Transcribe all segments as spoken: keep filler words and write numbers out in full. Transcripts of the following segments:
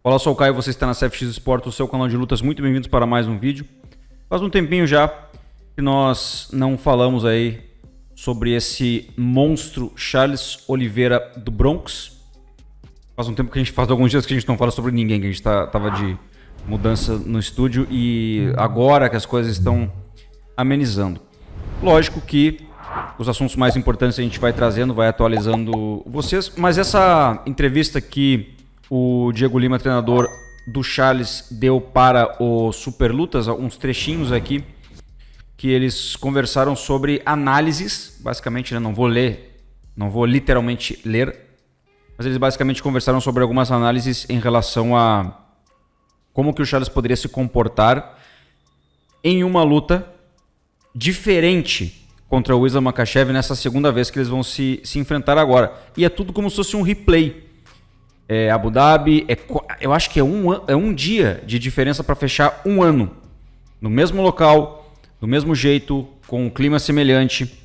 Olá, eu sou o Caio, você está na C F X Sport, o seu canal de lutas. Muito bem-vindos para mais um vídeo. Faz um tempinho já que nós não falamos aí sobre esse monstro Charles Oliveira do Bronx. Faz um tempo que a gente faz alguns dias que a gente não fala sobre ninguém, que a gente tá, tava de mudança no estúdio e agora que as coisas estão amenizando. Lógico que os assuntos mais importantes a gente vai trazendo, vai atualizando vocês, mas essa entrevista que o Diego Lima, treinador do Charles, deu para o Super Lutas, uns trechinhos aqui que eles conversaram sobre análises, basicamente, né, não vou ler, não vou literalmente ler, mas eles basicamente conversaram sobre algumas análises em relação a como que o Charles poderia se comportar em uma luta diferente contra o Islam Makhachev nessa segunda vez que eles vão se, se enfrentar agora. E é tudo como se fosse um replay. É Abu Dhabi, é, eu acho que é um, é um dia de diferença para fechar um ano. No mesmo local, do mesmo jeito, com um clima semelhante.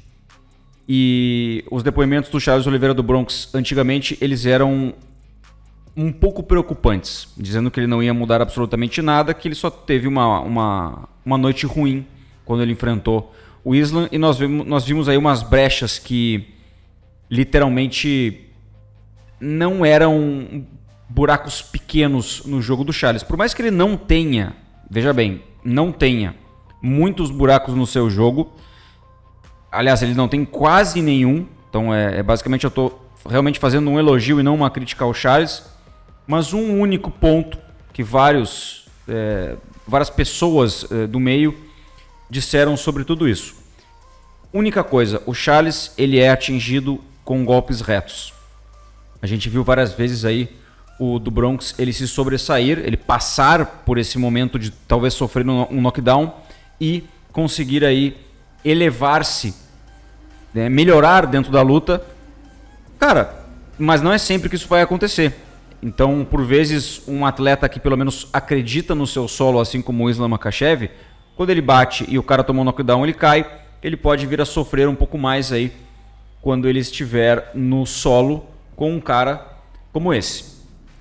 E os depoimentos do Charles Oliveira do Bronx, antigamente, eles eram um pouco preocupantes. Dizendo que ele não ia mudar absolutamente nada, que ele só teve uma, uma, uma noite ruim quando ele enfrentou o Islam. E nós vimos, nós vimos aí umas brechas que literalmente não eram buracos pequenos no jogo do Charles. Por mais que ele não tenha, veja bem, não tenha muitos buracos no seu jogo. Aliás, ele não tem quase nenhum. Então é, é basicamente eu estou realmente fazendo um elogio e não uma crítica ao Charles. Mas um único ponto que vários, é, várias pessoas é, do meio disseram sobre tudo isso. Única coisa, o Charles ele é atingido com golpes retos. A gente viu várias vezes aí o do Bronx ele se sobressair, ele passar por esse momento de talvez sofrer um knockdown e conseguir aí elevar-se, né, melhorar dentro da luta. Cara, mas não é sempre que isso vai acontecer. Então, por vezes, um atleta que pelo menos acredita no seu solo, assim como o Islam Makhachev, quando ele bate e o cara toma um knockdown, ele cai, ele pode vir a sofrer um pouco mais aí quando ele estiver no solo com um cara como esse.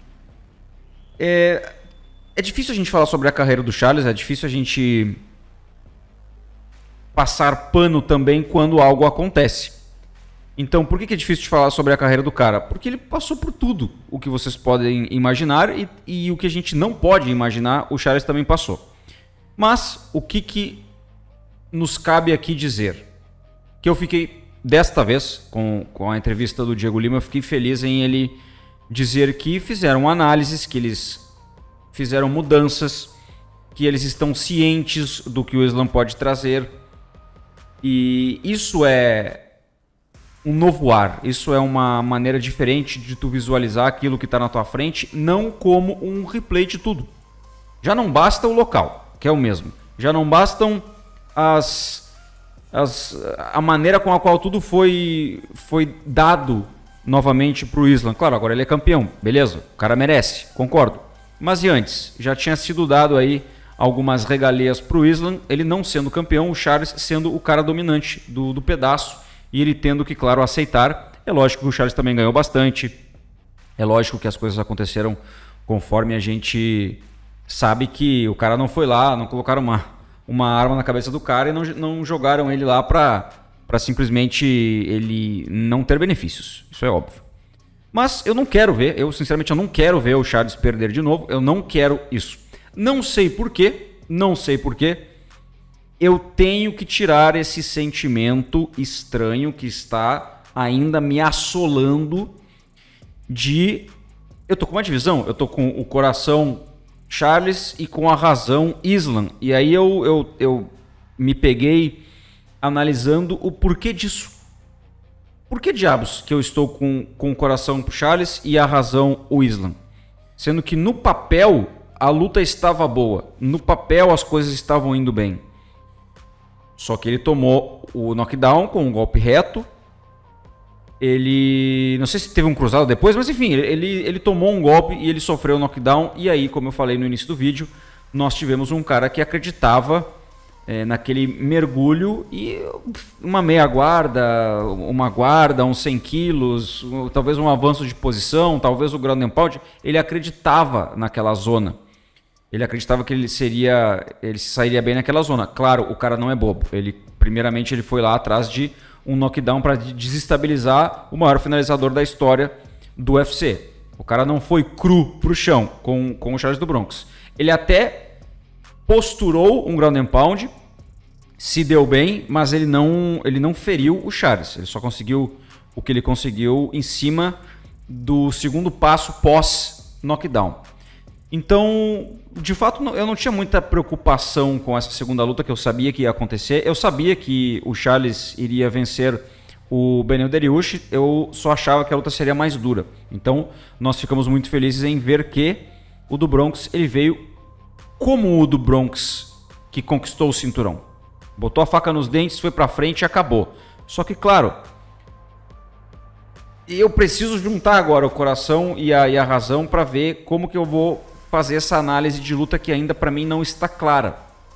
É, é difícil a gente falar sobre a carreira do Charles, é difícil a gente passar pano também quando algo acontece. Então, por que é difícil de falar sobre a carreira do cara? Porque ele passou por tudo o que vocês podem imaginar e, e o que a gente não pode imaginar, o Charles também passou. Mas, o que, que nos cabe aqui dizer? Que eu fiquei... Desta vez, com, com a entrevista do Diego Lima, eu fiquei feliz em ele dizer que fizeram análises, que eles fizeram mudanças, que eles estão cientes do que o Islam pode trazer. E isso é um novo ar, isso é uma maneira diferente de tu visualizar aquilo que está na tua frente, não como um replay de tudo. Já não basta o local, que é o mesmo. Já não bastam as... As, a maneira com a qual tudo foi, foi dado novamente para o Islam. Claro, agora ele é campeão, beleza, o cara merece, concordo. Mas e antes? Já tinha sido dado aí algumas regalias para o Islam, ele não sendo campeão, o Charles sendo o cara dominante do, do pedaço e ele tendo que, claro, aceitar. É lógico que o Charles também ganhou bastante, é lógico que as coisas aconteceram conforme a gente sabe que o cara não foi lá, não colocaram uma... uma arma na cabeça do cara e não, não jogaram ele lá para para simplesmente ele não ter benefícios. Isso é óbvio. Mas eu não quero ver, eu sinceramente eu não quero ver o Charles perder de novo. Eu não quero isso. Não sei porquê, não sei porquê. Eu tenho que tirar esse sentimento estranho que está ainda me assolando de... Eu tô com uma divisão, eu tô com o coração... Charles e com a razão Islam. E aí eu, eu, eu me peguei analisando o porquê disso. Por que diabos que eu estou com, com o coração pro Charles e a razão o Islam? Sendo que no papel a luta estava boa. No papel as coisas estavam indo bem. Só que ele tomou o knockdown com um golpe reto. Ele... Não sei se teve um cruzado depois, mas enfim, ele, ele tomou um golpe e ele sofreu um knockdown. E aí, como eu falei no início do vídeo, nós tivemos um cara que acreditava é, naquele mergulho e uma meia guarda, uma guarda, uns cem quilos, talvez um avanço de posição, talvez o ground and pound, ele acreditava naquela zona. Ele acreditava que ele seria, ele sairia bem naquela zona. Claro, o cara não é bobo. Ele, primeiramente, ele foi lá atrás de um knockdown para desestabilizar o maior finalizador da história do U F C. O cara não foi cru pro chão com, com o Charles do Bronx. Ele até posturou um ground and pound, se deu bem, mas ele não, ele não feriu o Charles. Ele só conseguiu o que ele conseguiu em cima do segundo passo pós-knockdown. Então, de fato, eu não tinha muita preocupação com essa segunda luta, que eu sabia que ia acontecer. Eu sabia que o Charles iria vencer o Beneil Dariush, eu só achava que a luta seria mais dura. Então, nós ficamos muito felizes em ver que o do Bronx, ele veio como o do Bronx, que conquistou o cinturão. Botou a faca nos dentes, foi pra frente e acabou. Só que, claro, eu preciso juntar agora o coração e a, e a razão para ver como que eu vou fazer essa análise de luta que ainda para mim não está clara.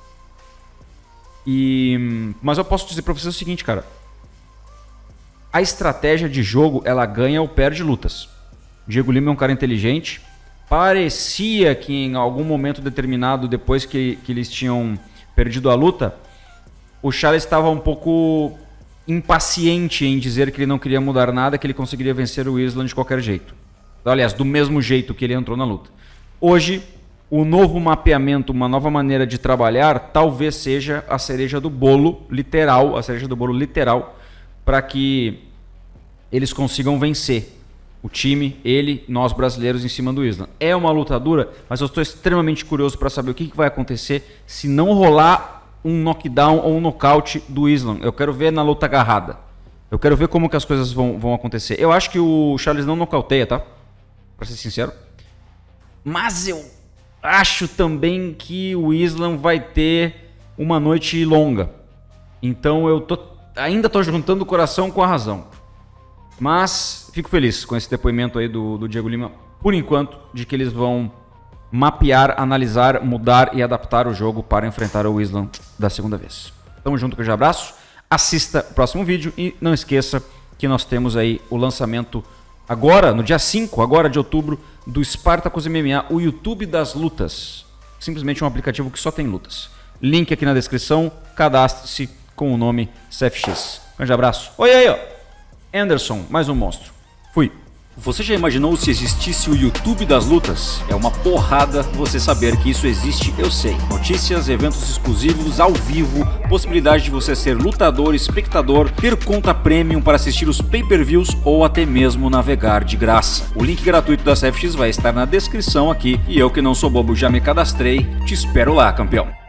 E, mas eu posso dizer para vocês o seguinte, cara. A estratégia de jogo, ela ganha ou perde lutas. Diego Lima é um cara inteligente. Parecia que em algum momento determinado, depois que, que eles tinham perdido a luta, o Charles estava um pouco impaciente em dizer que ele não queria mudar nada, que ele conseguiria vencer o Islam de qualquer jeito. Aliás, do mesmo jeito que ele entrou na luta. Hoje, o novo mapeamento, uma nova maneira de trabalhar, talvez seja a cereja do bolo literal, a cereja do bolo literal, para que eles consigam vencer o time, ele, nós brasileiros em cima do Islam. É uma luta dura, mas eu estou extremamente curioso para saber o que, que vai acontecer se não rolar um knockdown ou um nocaute do Islam. Eu quero ver na luta agarrada. Eu quero ver como que as coisas vão, vão acontecer. Eu acho que o Charles não nocauteia, tá? Para ser sincero. Mas eu acho também que o Islam vai ter uma noite longa. Então eu tô, ainda estou juntando o coração com a razão. Mas fico feliz com esse depoimento aí do, do Diego Lima, por enquanto, de que eles vão mapear, analisar, mudar e adaptar o jogo para enfrentar o Islam da segunda vez. Tamo junto, que eu já abraço. Assista o próximo vídeo e não esqueça que nós temos aí o lançamento agora, no dia cinco, agora de outubro, do Spartacus M M A, o YouTube das lutas. Simplesmente um aplicativo que só tem lutas. Link aqui na descrição, cadastre-se com o nome C F X. Grande abraço. Oi aí, ó. Anderson, mais um monstro. Fui. Você já imaginou se existisse o YouTube das lutas? É uma porrada você saber que isso existe, eu sei. Notícias, eventos exclusivos, ao vivo, possibilidade de você ser lutador, espectador, ter conta premium para assistir os pay-per-views ou até mesmo navegar de graça. O link gratuito da C F X vai estar na descrição aqui e eu que não sou bobo já me cadastrei, te espero lá, campeão.